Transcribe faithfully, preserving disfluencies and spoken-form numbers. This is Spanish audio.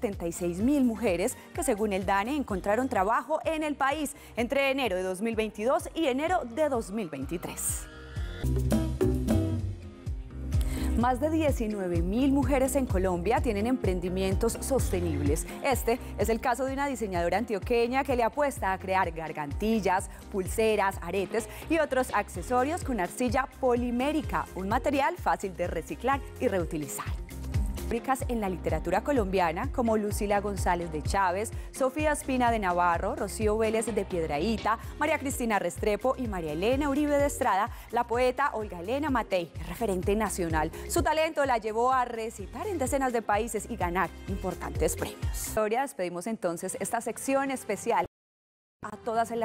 setenta y seis mil mujeres que, según el DANE, encontraron trabajo en el país entre enero de dos mil veintidós y enero de dos mil veintitrés. Más de diecinueve mil mujeres en Colombia tienen emprendimientos sostenibles. Este es el caso de una diseñadora antioqueña que le apuesta a crear gargantillas, pulseras, aretes y otros accesorios con arcilla polimérica, un material fácil de reciclar y reutilizar. Ricas en la literatura colombiana como Lucila González de Chávez, Sofía Espina de Navarro, Rocío Vélez de Piedrahíta, María Cristina Restrepo y María Elena Uribe de Estrada, la poeta Olga Elena Matei es referente nacional. Su talento la llevó a recitar en decenas de países y ganar importantes premios. Ahora despedimos entonces esta sección especial a todas las